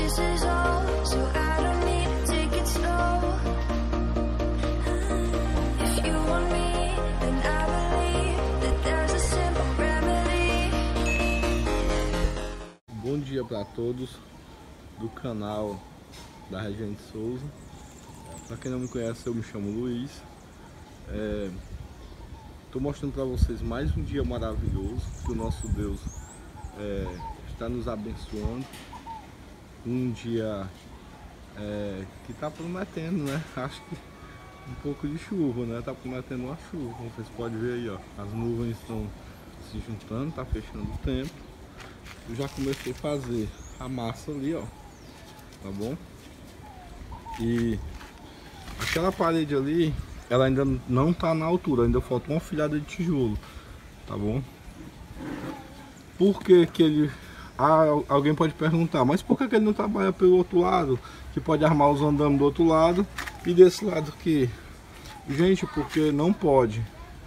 this is all, so I don't need to take it slow. If you want me, then I believe that there's a simple remedy. Bom dia para todos do canal da Regente Souza. Para quem não me conhece, eu me chamo Luiz. Estou mostrando para vocês mais um dia maravilhoso que o nosso Deus está nos abençoando. Um dia que está prometendo, né? Acho que um pouco de chuva, né? Está prometendo uma chuva, como vocês podem ver aí, ó. As nuvens estão se juntando, está fechando o tempo. Eu já comecei a fazer a massa ali, ó. Tá bom? E aquela parede ali, ela ainda não tá na altura, ainda falta uma filhada de tijolo, tá bom? Por que que ele... alguém pode perguntar, mas por que que ele não trabalha pelo outro lado? Que pode armar os andames do outro lado e desse lado aqui? Gente, porque não pode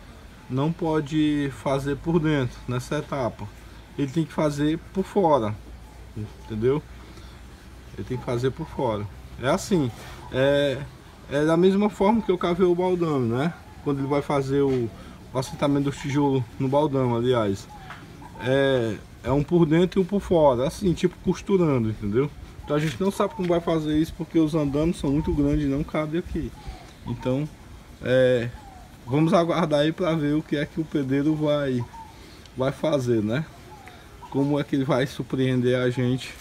fazer por dentro, nessa etapa. Ele tem que fazer por fora, entendeu? Ele tem que fazer por fora. É assim, é da mesma forma que eu cavei o baldame, né? Quando ele vai fazer o assentamento dos tijolos no baldame, aliás. É um por dentro e um por fora, assim, tipo costurando, entendeu? Então a gente não sabe como vai fazer isso porque os andames são muito grandes e não cabem aqui. Então, vamos aguardar aí para ver o que é que o pedreiro vai fazer, né? Como é que ele vai surpreender a gente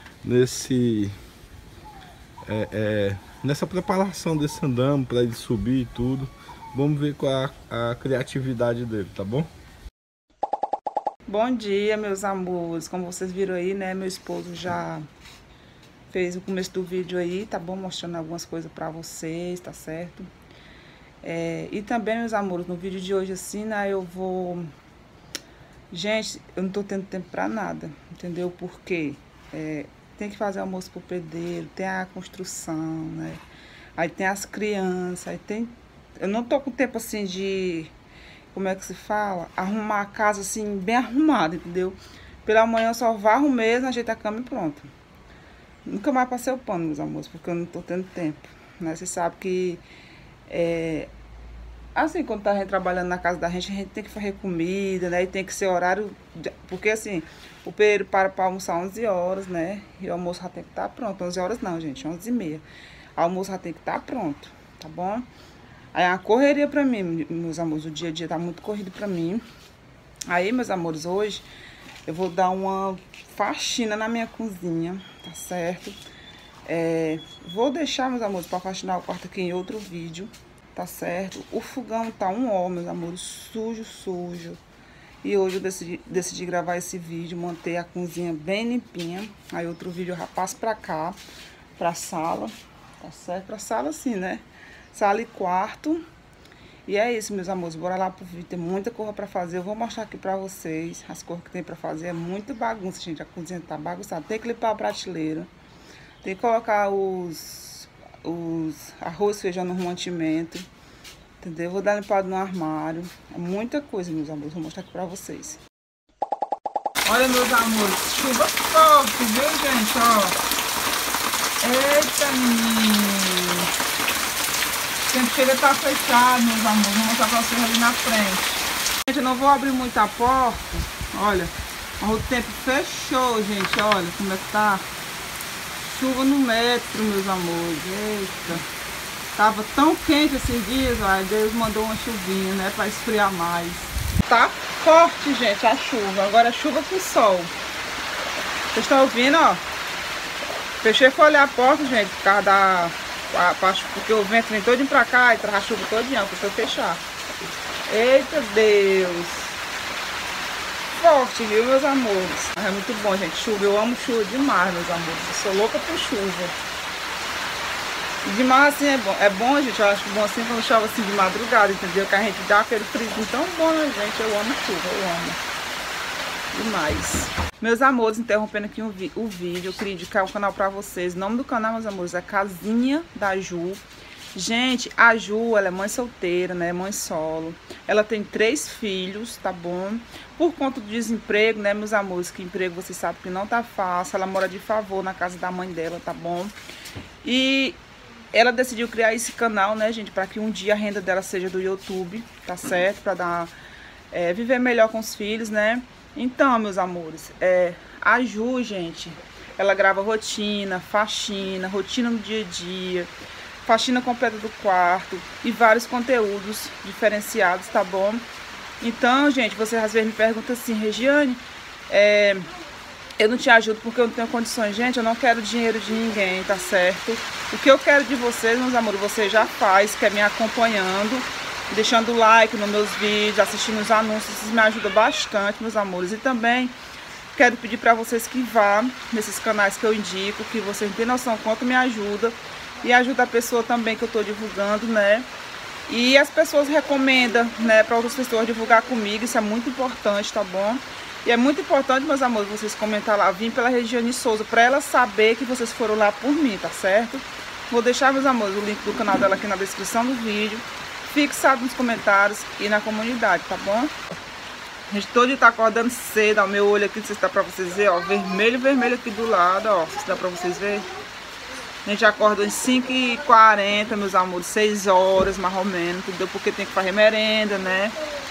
nessa preparação desse andame para ele subir e tudo. Vamos ver qual é a criatividade dele, tá bom? Bom dia, meus amores. Como vocês viram aí, né, meu esposo já fez o começo do vídeo aí, tá bom? Mostrando algumas coisas pra vocês, tá certo? E também, meus amores, no vídeo de hoje assim, né, eu vou... Gente, eu não tô tendo tempo pra nada, entendeu? Porque tem que fazer almoço pro pedreiro, tem a construção, né? Aí tem as crianças, aí tem... Eu não tô com tempo assim de... Como é que se fala? Arrumar a casa assim, bem arrumada, entendeu? Pela manhã eu só varro mesmo, ajeito a cama e pronto. Nunca mais passei o pano, meus amores, porque eu não tô tendo tempo, né? Você sabe que... Assim, quando tá a gente trabalhando na casa da gente, a gente tem que fazer comida, né? E tem que ser horário... Porque assim, o pedreiro para almoçar 11 horas, né? E o almoço já tem que estar pronto. 11 horas não, gente, 11h30. O almoço já tem que estar pronto, tá bom? Aí é uma correria pra mim, meus amores. O dia a dia tá muito corrido pra mim. Aí, meus amores, hoje eu vou dar uma faxina na minha cozinha, tá certo? Vou deixar, meus amores, pra faxinar o quarto aqui em outro vídeo, tá certo? O fogão tá um ó, meus amores, sujo. E hoje eu decidi gravar esse vídeo, manter a cozinha bem limpinha. Aí outro vídeo eu já passo pra cá, pra sala, tá certo? Pra sala assim, né? Sala e quarto. E é isso, meus amores, bora lá pro vídeo, tem muita coisa pra fazer. Eu vou mostrar aqui pra vocês as coisas que tem pra fazer. É muita bagunça, gente, a cozinha tá bagunçada. Tem que limpar a prateleira, tem que colocar os arroz, feijão no mantimento, entendeu? Vou dar limpada no armário. É muita coisa, meus amores, vou mostrar aqui pra vocês. Olha, meus amores, chuva forte, viu, gente, ó. Eita, menino. O tempo chega a estar fechado, meus amores. Vou mostrar pra vocês ali na frente. Gente, eu não vou abrir muito a porta. Olha, o tempo fechou, gente. Olha como é que tá. Chuva no metro, meus amores. Eita. Tava tão quente esses dias, ó. Deus mandou uma chuvinha, né? Pra esfriar mais. Tá forte, gente, a chuva. Agora é chuva com sol. Vocês estão ouvindo, ó? Fechei foi olhar a porta, gente, por causa porque o vento vem todinho pra cá e traz a chuva todinha, porque eu fechar. Eita Deus! Forte, viu, meus amores? Mas é muito bom, gente. Chuva, eu amo chuva demais, meus amores. Eu sou louca por chuva. E demais assim é bom, gente. Eu acho bom assim quando chove assim de madrugada, entendeu? Que a gente dá aquele friozinho tão bom, né, gente? Eu amo chuva, eu amo. Demais. Meus amores, interrompendo aqui o vídeo, eu queria indicar o canal pra vocês. O nome do canal, meus amores, é Casinha da Ju. Gente, a Ju, ela é mãe solteira, né? Mãe solo. Ela tem 3 filhos, tá bom? Por conta do desemprego, né, meus amores? Que emprego vocês sabem que não tá fácil. Ela mora de favor na casa da mãe dela, tá bom? E ela decidiu criar esse canal, né, gente? Pra que um dia a renda dela seja do YouTube, tá certo? Pra dar, viver melhor com os filhos, né? Então, meus amores, a Ju, gente, ela grava rotina, faxina, rotina no dia a dia, faxina completa do quarto e vários conteúdos diferenciados, tá bom? Então, gente, vocês às vezes me perguntam assim, Regiane, eu não te ajudo porque eu não tenho condições. Gente, eu não quero dinheiro de ninguém, tá certo? O que eu quero de vocês, meus amores, você já faz, que é me acompanhando, deixando like nos meus vídeos, assistindo os anúncios, isso me ajuda bastante, meus amores. E também quero pedir para vocês que vá nesses canais que eu indico, que vocês não têm noção quanto me ajuda. E ajuda a pessoa também que eu estou divulgando, né? E as pessoas recomendam, né, para outras pessoas divulgar comigo, isso é muito importante, tá bom? E é muito importante, meus amores, vocês comentar lá, vim pela Regiane Souza, para ela saber que vocês foram lá por mim, tá certo? Vou deixar, meus amores, o link do canal dela aqui na descrição do vídeo, fixado nos comentários e na comunidade, tá bom? A gente todo dia tá acordando cedo, ó, meu olho aqui, não sei se dá pra vocês verem, ó, vermelho, vermelho aqui do lado, ó, se dá pra vocês verem. A gente acorda às 5h40, meus amores, 6 horas mais ou menos, entendeu? Porque tem que fazer merenda, né?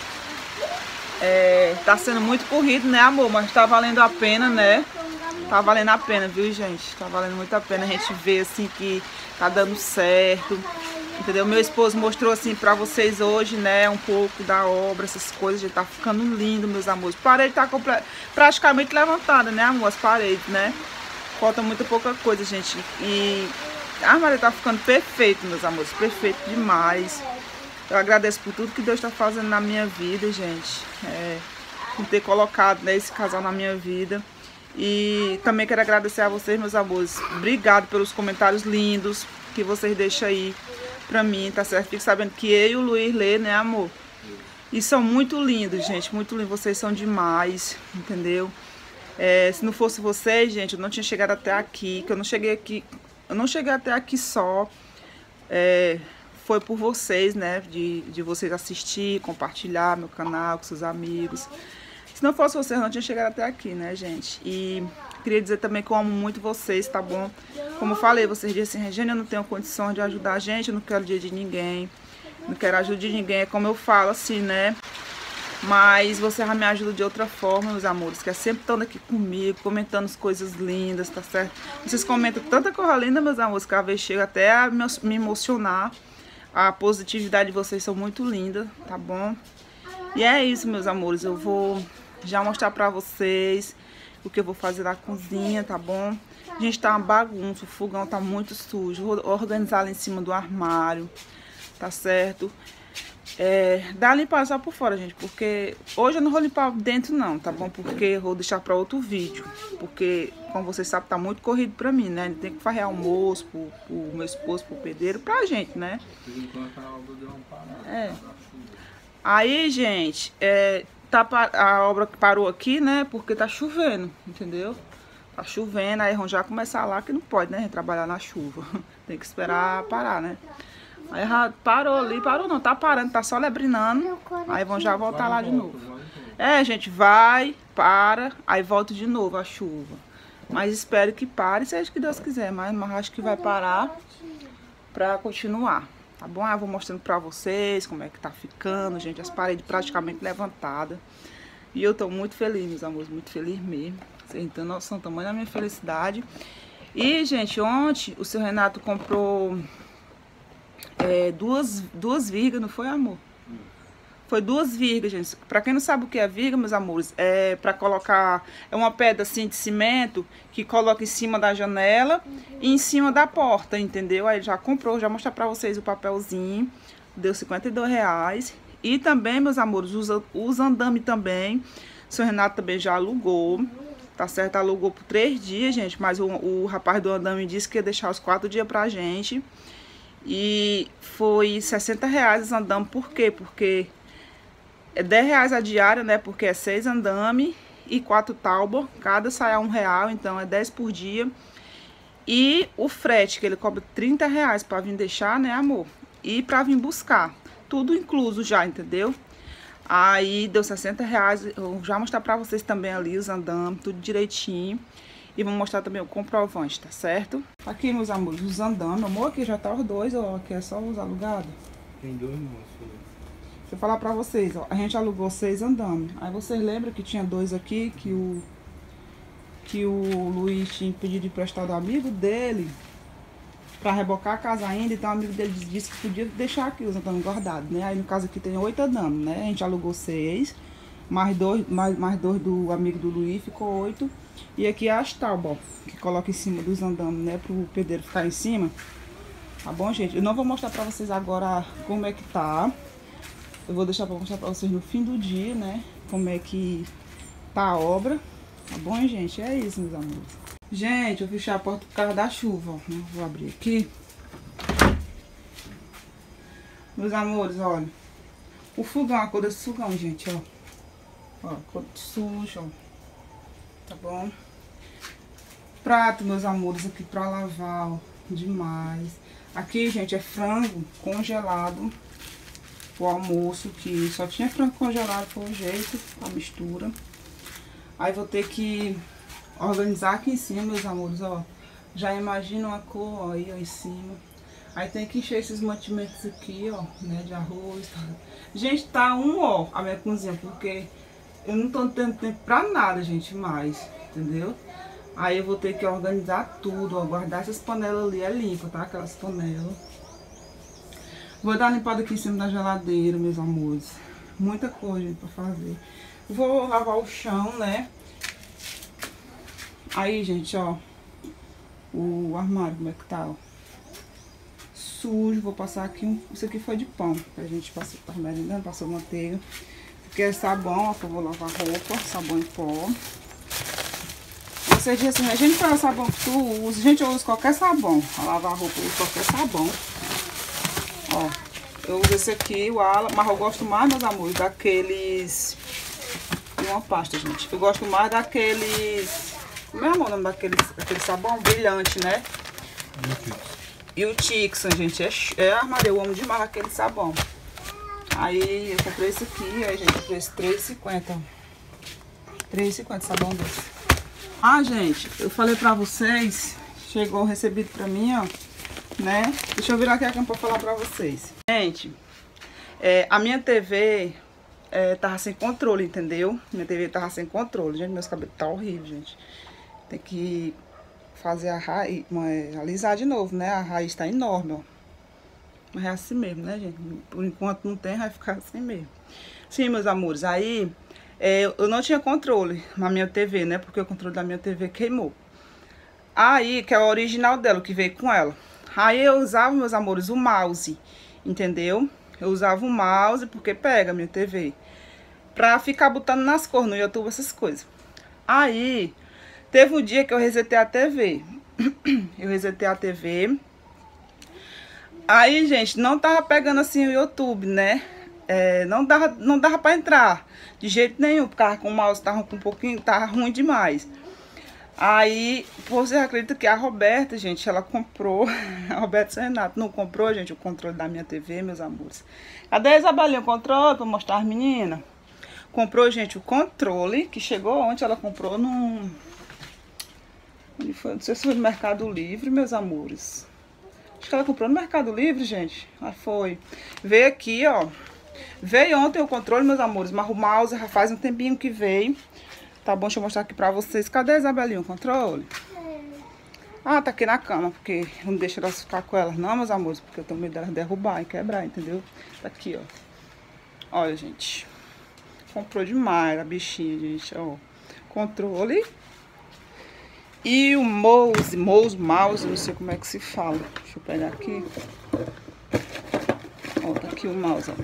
Tá sendo muito corrido, né, amor? Mas tá valendo a pena, né? Tá valendo a pena, viu, gente? Tá valendo muito a pena a gente ver, assim, que tá dando certo, entendeu? Meu esposo mostrou, assim, pra vocês hoje, né, um pouco da obra, essas coisas. Já tá ficando lindo, meus amores. A parede tá praticamente levantada, né, amor? As paredes, né? Falta muito pouca coisa, gente. E a armário tá ficando perfeito, meus amores. Perfeito demais. Eu agradeço por tudo que Deus está fazendo na minha vida, gente. Por ter colocado, né, esse casal na minha vida. E também quero agradecer a vocês, meus amores. Obrigado pelos comentários lindos que vocês deixam aí pra mim, tá certo? Fique sabendo que eu e o Luiz lê, né, amor? E são muito lindos, gente. Muito lindos. Vocês são demais, entendeu? Se não fosse vocês, gente, eu não tinha chegado até aqui, que eu não cheguei até aqui só, foi por vocês, né, de vocês assistir, compartilhar meu canal com seus amigos. Se não fosse vocês, eu não tinha chegado até aqui, né, gente? E queria dizer também que eu amo muito vocês, tá bom? Como eu falei, vocês dizem assim, Regiane, eu não tenho condição de ajudar a gente, eu não quero dinheiro de ninguém, não quero ajuda de ninguém, é como eu falo, assim, né? Mas você já me ajuda de outra forma, meus amores, que é sempre estando aqui comigo, comentando as coisas lindas, tá certo? Vocês comentam tanta coisa linda, meus amores, que às vezes chega até a me emocionar. A positividade de vocês são muito linda, tá bom? E é isso, meus amores, eu vou já mostrar pra vocês o que eu vou fazer na cozinha, tá bom? Gente, tá uma bagunça, o fogão tá muito sujo, vou organizar lá em cima do armário, tá certo? Dá uma limpada só por fora, gente, porque hoje eu não vou limpar dentro não, tá bom? Porque eu vou deixar pra outro vídeo, porque, como vocês sabem, tá muito corrido pra mim, né? Tem que fazer almoço pro meu esposo, pro pedreiro, pra gente, né? Aí, gente, a obra parou aqui, né? Porque tá chovendo, entendeu? Tá chovendo, aí vão já começar lá, que não pode, né? Trabalhar na chuva, tem que esperar parar, né? Aí já parou ali, parou não, tá parando, tá só lebrinando. Aí vão já voltar lá de novo. Gente, vai, para, aí volta de novo a chuva. Mas espero que pare, seja o que Deus quiser. Mas acho que vai parar pra continuar, tá bom? Aí eu vou mostrando pra vocês como é que tá ficando, gente. As paredes praticamente levantadas. E eu tô muito feliz, meus amores, muito feliz mesmo. Vocês não têm noção do tamanho da minha felicidade. E, gente, ontem o seu Renato comprou... duas vigas, não foi, amor? Foi 2 vigas, gente. Pra quem não sabe o que é viga, meus amores, é pra colocar... É uma pedra assim de cimento que coloca em cima da janela e em cima da porta, entendeu? Aí já comprou, já mostrar pra vocês o papelzinho. Deu R$52. E também, meus amores, os andame também. O seu Renato também já alugou. Tá certo? Alugou por 3 dias, gente. Mas o rapaz do andame disse que ia deixar os 4 dias pra gente. E foi R$60 os andame. Por quê? Porque é R$10 a diária, né? Porque é 6 andame e 4 tábua. Cada sai a R$1, então é 10 por dia. E o frete, que ele cobra R$30 pra vir deixar, né, amor? E pra vir buscar. Tudo incluso já, entendeu? Aí deu R$60. Eu já vou mostrar pra vocês também ali os andames, tudo direitinho. E vou mostrar também o comprovante, tá certo? Aqui, meus amores, os andames. Amor, aqui já tá os dois, ó. Aqui é só os alugados. Tem 2 não, filho. Deixa eu falar pra vocês, ó. A gente alugou 6 andames. Aí vocês lembram que tinha 2 aqui que o Luiz tinha pedido emprestado ao amigo dele pra rebocar a casa ainda. Então o amigo dele disse que podia deixar aqui os andames guardados, né? Aí no caso aqui tem 8 andames, né? A gente alugou 6, mais dois do amigo do Luiz, ficou 8. E aqui é as tábuas, ó, que coloca em cima dos andames, né? Pro pedreiro ficar em cima. Tá bom, gente? Eu não vou mostrar pra vocês agora como é que tá. Eu vou deixar pra mostrar pra vocês no fim do dia, né? Como é que tá a obra. Tá bom, gente? É isso, meus amores. Gente, eu fechei a porta por causa da chuva, ó. Vou abrir aqui. Meus amores, olha. O fogão, a cor desse fogão, gente, ó. Ó, cor suja, ó. Tá bom? Prato, meus amores, aqui pra lavar, ó. Demais. Aqui, gente, é frango congelado. O almoço, que só tinha frango congelado, foi o jeito, a mistura. Aí vou ter que organizar aqui em cima, meus amores, ó. Já imagina a cor, ó, aí ó, em cima. Aí tem que encher esses mantimentos aqui, ó, né, de arroz. Tá. Gente, tá ó, a minha cozinha, porque eu não tô tendo tempo pra nada, gente, mais, entendeu? Aí eu vou ter que organizar tudo, ó, guardar essas panelas ali, é limpa, tá? Aquelas panelas. Vou dar uma limpada aqui em cima da geladeira, meus amores. Muita coisa, gente, pra fazer. Vou lavar o chão, né? Aí, gente, ó. O armário, como é que tá, ó. Sujo. Vou passar aqui Isso aqui foi de pão. Pra gente passar, tá merendando, passou manteiga. Aqui é sabão, ó, que eu vou lavar roupa. Sabão em pó. Você diz assim, a gente fala sabão que tu usa. Gente, eu uso qualquer sabão. Pra lavar roupa, eu uso qualquer sabão. Ó, eu uso esse aqui, o Ala, mas eu gosto mais, meus amores, daqueles... Uma pasta, gente. Eu gosto mais daqueles... Como é o nome daquele sabão brilhante, né? E o Tixan, gente, armário, eu amo demais aquele sabão. Aí eu comprei esse aqui, aí, gente, eu comprei esse R$3,50. R$3,50 sabão desse. Ah, gente, eu falei pra vocês, chegou recebido pra mim, ó. Né? Deixa eu virar aqui a câmera pra falar pra vocês. Gente, a minha TV tava sem controle, entendeu? Minha TV tava sem controle. Gente, meus cabelos tá horrível, gente. Tem que fazer a raiz, alisar de novo, né? A raiz tá enorme, ó. Mas é assim mesmo, né, gente? Por enquanto não tem, vai ficar assim mesmo. Sim, meus amores, aí eu não tinha controle na minha TV, né? Porque o controle da minha TV queimou. Aí, que é o original dela, o que veio com ela. Aí eu usava, meus amores, o mouse, entendeu? Eu usava o mouse porque pega a minha TV. Pra ficar botando nas cores no YouTube, essas coisas. Aí, teve um dia que eu resetei a TV. Eu resetei a TV. Aí, gente, não tava pegando assim o YouTube, né? Não dava pra entrar de jeito nenhum, porque com o mouse tava com um pouquinho, tava ruim demais. Aí, você acredita que a Roberta, gente, ela comprou, a Roberta Renato não comprou, gente, o controle da minha TV, meus amores. Cadê a Isabelinha, o controle, pra mostrar as meninas? Comprou, gente, o controle, que chegou ontem, ela comprou num... Onde foi? Não sei se foi no Mercado Livre, meus amores. Acho que ela comprou no Mercado Livre, gente. Ah, foi. Veio aqui, ó. Veio ontem o controle, meus amores, mas o mouse já faz um tempinho que veio. Tá bom, deixa eu mostrar aqui pra vocês. Cadê a Isabelinha, o controle? Ah, tá aqui na cama, porque não deixa elas ficar com elas não, meus amores, porque eu tenho medo delas derrubar e quebrar, entendeu? Tá aqui, ó. Olha, gente. Comprou demais a bichinha, gente, ó. Controle. E o mouse, não sei como é que se fala. Deixa eu pegar aqui. Ó, tá aqui o mouse, ó.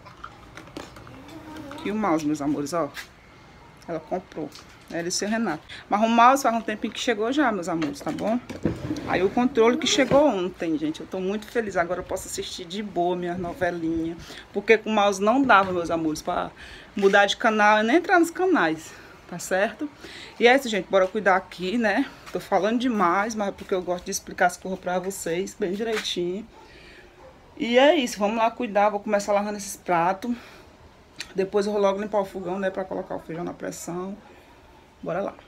Aqui o mouse, meus amores, ó. Ela comprou, ela e seu Renato. Mas o mouse faz um tempinho que chegou já, meus amores, tá bom? Aí o controle que chegou ontem, gente. Eu tô muito feliz. Agora eu posso assistir de boa minhas novelinhas. Porque com o mouse não dava, meus amores, pra mudar de canal e nem entrar nos canais. tá certo? E é isso, gente, bora cuidar aqui, né? Tô falando demais, mas é porque eu gosto de explicar as coisas pra vocês bem direitinho. E é isso, vamos lá cuidar, vou começar lavando esses pratos. Depois eu vou logo limpar o fogão, né, pra colocar o feijão na pressão. Bora lá.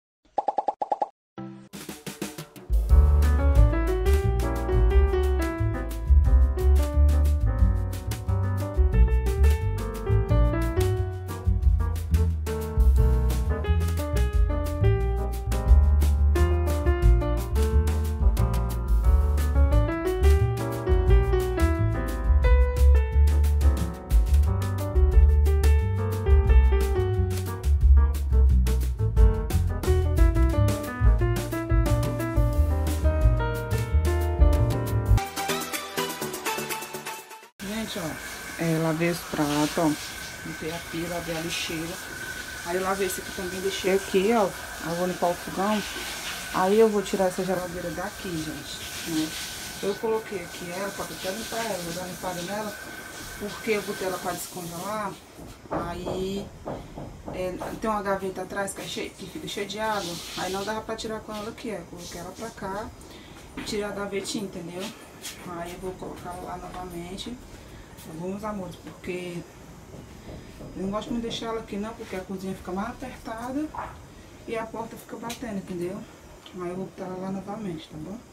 Gente, ó, lavei os pratos, ó, limpei a pia, lavei a lixeira. Aí eu lavei esse aqui também, deixei aqui, ó. Aí eu vou limpar o fogão. Aí eu vou tirar essa geladeira daqui, gente, né? Eu coloquei aqui ela, pra até limpar ela, vou dar uma limpada nela, porque eu botei ela pra descongelar. Aí tem uma gaveta atrás que fica cheia de água. Aí não dava pra tirar com ela aqui, ó. Coloquei ela pra cá e tirei a gavetinha, entendeu? Aí eu vou colocar ela lá novamente. Alguns amores, porque eu não gosto de deixar ela aqui não, porque a cozinha fica mais apertada e a porta fica batendo, entendeu? Aí eu vou botar ela lá novamente, tá bom?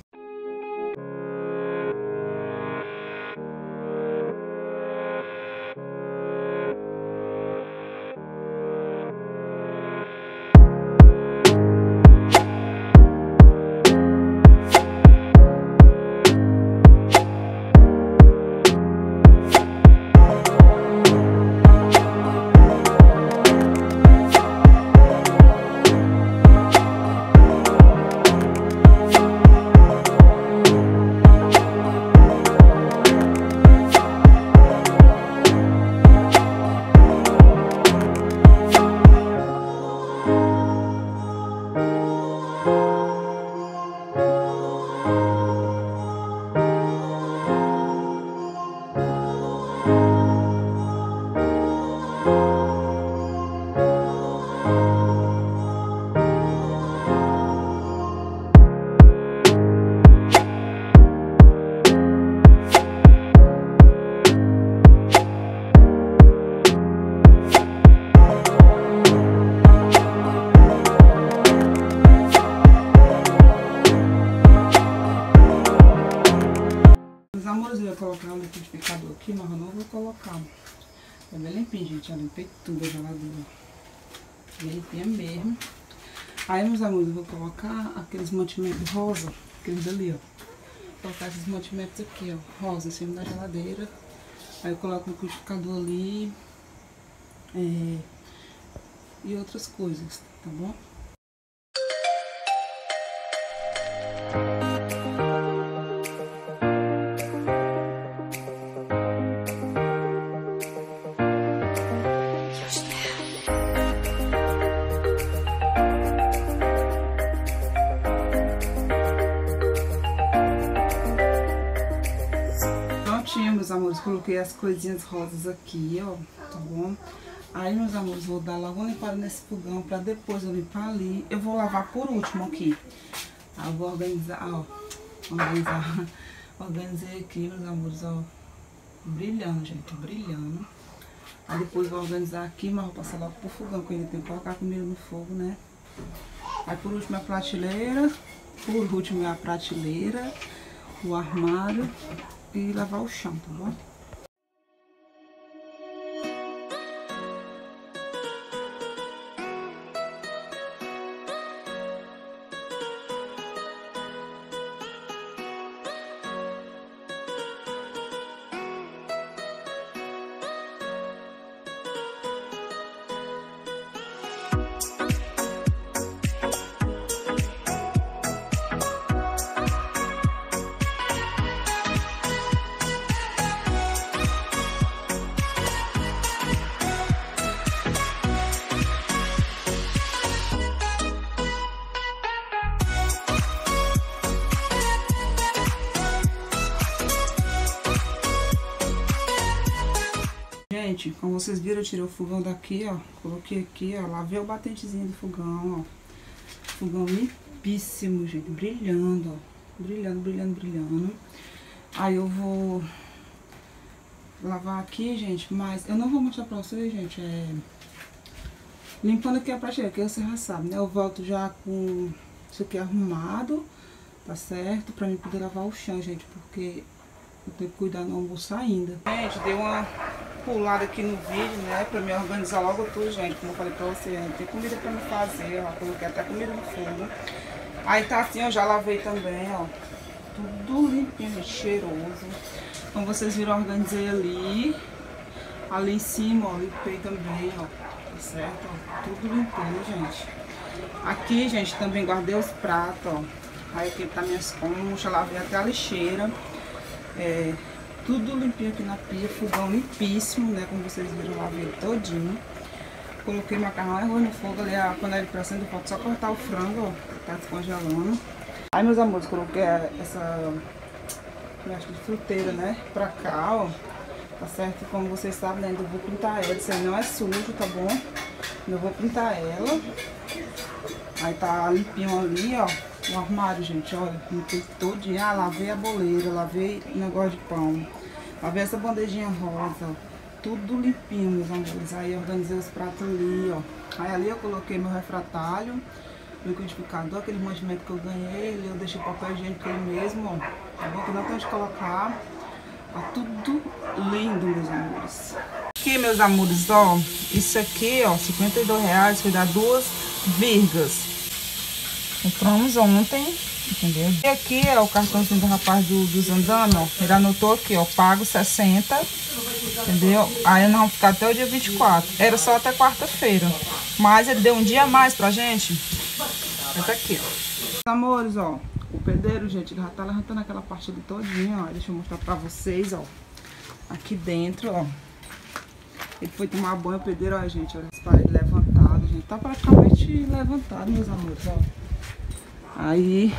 Eu ia colocar o liquidificador aqui, mas eu não vou colocar. Tá bem limpinho, gente. Eu limpei tudo a geladeira. Bem limpinha mesmo. Aí, meus amores, eu vou colocar aqueles mantimentos rosa, aqueles ali, ó. Vou colocar esses mantimentos aqui, ó, rosa, em cima da geladeira. Aí eu coloco o liquidificador ali. E outras coisas, tá bom? Meus amores, coloquei as coisinhas rosas aqui, ó, tá bom? Aí, meus amores, vou dar logo uma limpada nesse fogão pra depois eu limpar ali. Eu vou lavar por último aqui. Aí eu vou organizar, ó, organizei aqui, meus amores, ó, brilhando, gente, brilhando. Aí depois vou organizar aqui, mas vou passar logo pro fogão, porque eu ainda tenho que colocar a comida no fogo, né? Aí por último a prateleira, o armário e lavar o chão, tá bom? gente, como vocês viram, eu tirei o fogão daqui, ó. Coloquei aqui, ó. Lavei o batentezinho do fogão, ó. Fogão limpíssimo, gente. Brilhando, ó. Brilhando, brilhando, brilhando. Aí eu vou lavar aqui, gente, mas eu não vou mostrar pra vocês, gente, limpando aqui a prateleira, que você já sabe, né? Eu volto já com isso aqui arrumado, tá certo? Pra mim poder lavar o chão, gente, porque eu tenho que cuidar no almoço ainda. Gente, dei uma pulada aqui no vídeo, né? Pra me organizar logo tudo, gente, como eu falei pra você, tem comida pra me fazer, ó, coloquei até comida no fogo. Aí tá assim, eu já lavei também, ó, tudo limpinho, gente, cheiroso. Como vocês viram, eu organizei ali em cima, ó, limpei também, ó, tá certo, ó, tudo limpinho, gente. Aqui, gente, também guardei os pratos, ó, aí aqui tá minhas conchas, lavei até a lixeira, tudo limpinho aqui na pia, fogão limpíssimo, né, como vocês viram, lavei ele todinho. Coloquei macarrão e arroz no fogo, ali a panela de pressão, falta só cortar o frango, ó, tá descongelando. Aí, meus amores, coloquei essa mexe de fruteira, né, pra cá, ó, tá certo? Como vocês sabem, né, eu vou pintar ela, isso aí não é sujo, tá bom? Eu vou pintar ela. Aí tá limpinho ali, ó, o armário, gente, olha, limpei todinho. Ah, lavei a boleira, lavei o negócio de pão, lavei essa bandejinha rosa, ó, tudo limpinho, meus amores. Aí organizei os pratos ali, ó. Aí ali eu coloquei meu refratário, liquidificador, aquele mantimento que eu ganhei, eu deixei o papel higiênico ali mesmo, ó, tá bom? Que não tem onde colocar, tá tudo lindo, meus amores. Aqui, meus amores, ó, isso aqui, ó, R$52, foi dar 2 virgas. Compramos ontem, entendeu? E aqui é o cartãozinho do rapaz dos andando, ó, ele anotou aqui, ó, pago 60, entendeu? Aí nós vamos ficar até o dia 24, era só até quarta-feira, mas ele deu um dia a mais pra gente. Tá aqui, ó. Amores, ó, o pedreiro, gente, ele já tá levantando aquela parte ali todinha, ó. Deixa eu mostrar pra vocês, ó. Aqui dentro, ó. Ele foi tomar banho, o pedreiro, ó, gente, olha as paredes levantadas, gente. Tá praticamente levantado, meus amores, ó. Aí,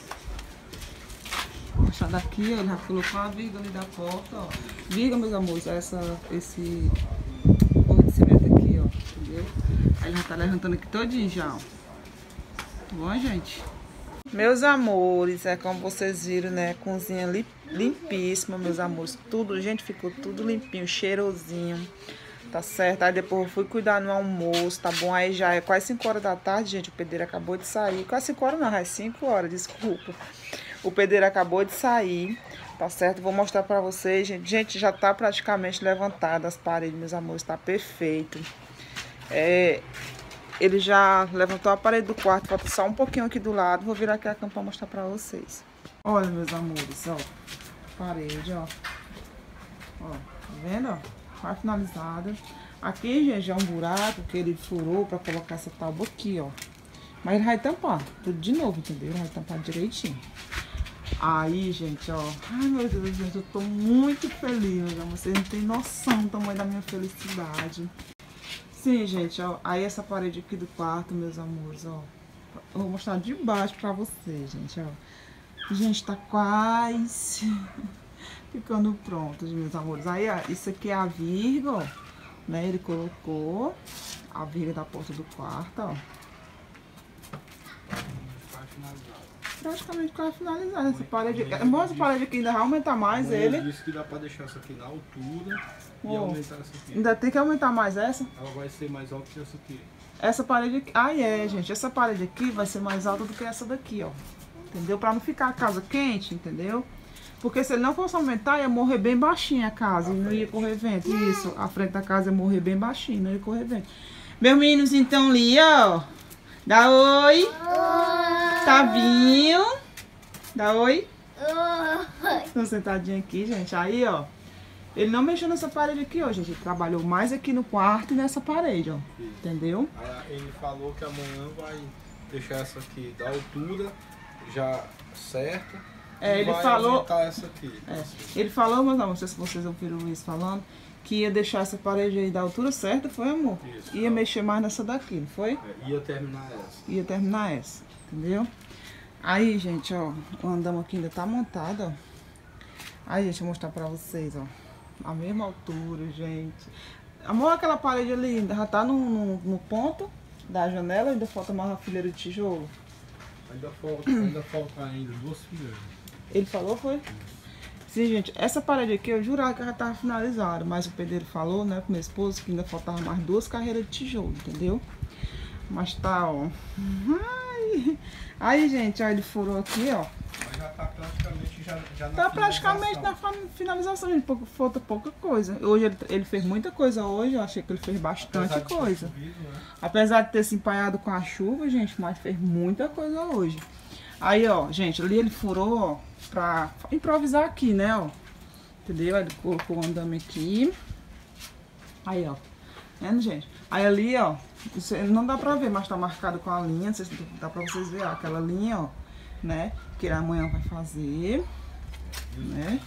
vou mostrar daqui, ó, ele já colocou uma viga ali da porta, ó. Viga, meus amores, esse borro de cimento aqui, ó, entendeu? Aí ele já tá levantando aqui todinho já, ó. Bom, gente? Meus amores, é como vocês viram, né? Cozinha limpíssima, meus amores. Tudo, gente, ficou tudo limpinho, cheirosinho. Tá certo? Aí depois eu fui cuidar no almoço, tá bom? Aí já é quase 5 horas da tarde, gente. O pedreiro acabou de sair. Quase 5 horas não, é 5 horas, desculpa. O pedreiro acabou de sair, tá certo? Vou mostrar pra vocês, gente. Gente, já tá praticamente levantada as paredes, meus amores. Tá perfeito. Ele já levantou a parede do quarto, falta só um pouquinho aqui do lado. Vou virar aqui a cama pra mostrar pra vocês. Olha, meus amores, ó. Parede, ó. Ó, tá vendo, ó? Quase finalizada. Aqui, gente, já é um buraco que ele furou pra colocar essa tábua aqui, ó. Mas ele vai tampar tudo de novo, entendeu? Ele vai tampar direitinho. Aí, gente, ó. Ai, meu Deus, gente, eu tô muito feliz, meu amor. Vocês não tem noção do tamanho da minha felicidade. Sim, gente, ó, aí essa parede aqui do quarto, meus amores, ó, eu vou mostrar de baixo pra vocês, gente, ó. Gente, tá quase ficando pronto, meus amores. Aí, ó, isso aqui é a virga, ó, né, ele colocou a virga da porta do quarto, ó. Praticamente quase finalizada essa parede. Essa parede aqui ainda vai aumentar mais ele. Ele disse que dá pra deixar essa aqui na altura e aumentar essa aqui. Ainda tem que aumentar mais essa? Ela vai ser mais alta que essa aqui. Essa parede aqui... Ah, gente. Essa parede aqui vai ser mais alta do que essa daqui, ó. Entendeu? Pra não ficar a casa quente, entendeu? Porque se ele não fosse aumentar, ia morrer bem baixinho a casa. E não ia correr vento. Isso. A frente da casa ia morrer bem baixinho, não ia correr vento. Meus meninos, então, ali, ó. Dá oi. Oi. Tavinho. Dá oi. Oi. Estão sentadinhos aqui, gente. Aí, ó. Ele não mexeu nessa parede aqui, ó, gente. Ele trabalhou mais aqui no quarto e nessa parede, ó. Isso. Entendeu? Aí ele falou que amanhã vai deixar essa aqui da altura já certa. Ele falou. Essa aqui. Ele falou, mas não sei se vocês ouviram o Luiz falando, que ia deixar essa parede aí da altura certa, foi, amor? Isso. Ia mexer mais nessa daqui, não foi? Ia terminar essa. Ia terminar essa, entendeu? Aí, gente, ó, o andame aqui ainda tá montado, ó. Aí, gente, eu vou mostrar pra vocês, ó. A mesma altura, gente. Amor, aquela parede ali ainda já tá no ponto da janela, ainda falta mais uma fileira de tijolo. Ainda falta ainda 2 fileiras. Ele falou, foi? Sim, gente, essa parede aqui eu jurava que já tava finalizada, mas o pedreiro falou, né, pro meu esposo, que ainda faltava mais 2 carreiras de tijolo, entendeu? Mas tá, ó. Ai. Aí, gente, ó, ele furou aqui, ó. Mas já tá praticamente já Tá praticamente na finalização, gente. Falta pouca coisa. Hoje ele fez muita coisa hoje, eu achei que ele fez bastante coisa. Apesar de ter se empanhado com a chuva, gente, mas fez muita coisa hoje. Aí, ó, gente, ali ele furou, ó, pra improvisar aqui, né, ó. Entendeu? Ele colocou o andame aqui. Aí, ó. Vendo, gente? Aí ali, ó, isso não dá pra ver, mas tá marcado com a linha. Dá pra vocês verem, ó, aquela linha, ó, né? Que amanhã vai fazer, né?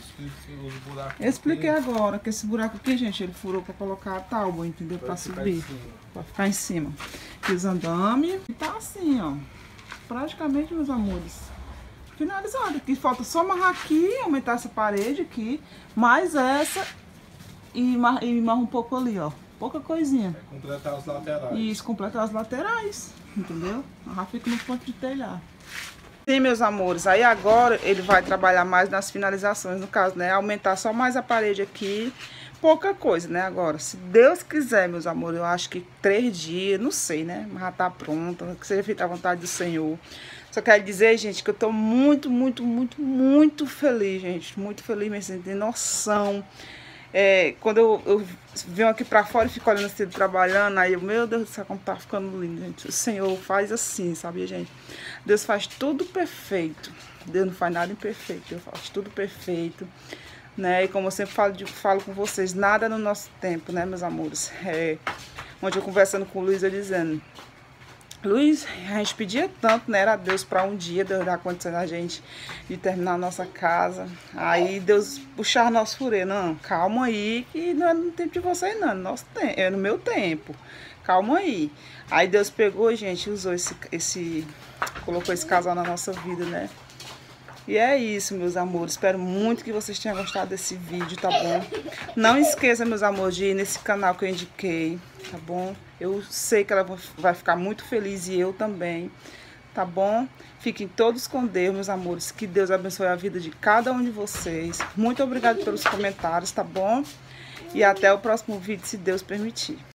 Eu expliquei agora que esse buraco aqui, gente, ele furou pra colocar a tábua, entendeu? Pra subir, pra ficar em cima. Fiz andame e tá assim, ó. Praticamente, meus amores, finalizado. Aqui falta só amarrar aqui, aumentar essa parede aqui, mais essa e mais um pouco ali, ó. Pouca coisinha. É completar as laterais. Isso, completar as laterais, entendeu? Já fica no ponto de telhar. Sim, meus amores, aí agora ele vai trabalhar mais nas finalizações, no caso, né? Aumentar só mais a parede aqui, pouca coisa, né? Agora, se Deus quiser, meus amores, eu acho que 3 dias, não sei, né? Mas já tá pronta, que seja feita a vontade do Senhor. Só quero dizer, gente, que eu tô muito, muito, muito, muito feliz, gente. Muito feliz, mas sem ter noção. Quando eu venho aqui pra fora e fico olhando assim, trabalhando, aí eu, meu Deus do céu, como tá ficando lindo, gente. O Senhor faz assim, sabia, gente? Deus faz tudo perfeito. Deus não faz nada imperfeito, Deus faz tudo perfeito, né? E como eu sempre falo com vocês, nada no nosso tempo, né, meus amores? Ontem eu conversando com o Luiz, eu dizendo, Luiz, a gente pedia tanto, né, era Deus para um dia, Deus dar condição a gente de terminar a nossa casa. Aí Deus puxar nosso furê, não, calma aí, que não é no tempo de vocês não, é no meu tempo, calma aí. Aí Deus pegou, gente, usou colocou esse casal na nossa vida, né? E é isso, meus amores. Espero muito que vocês tenham gostado desse vídeo, tá bom? Não esqueça, meus amores, de ir nesse canal que eu indiquei, tá bom? Eu sei que ela vai ficar muito feliz e eu também, tá bom? Fiquem todos com Deus, meus amores. Que Deus abençoe a vida de cada um de vocês. Muito obrigada pelos comentários, tá bom? E até o próximo vídeo, se Deus permitir.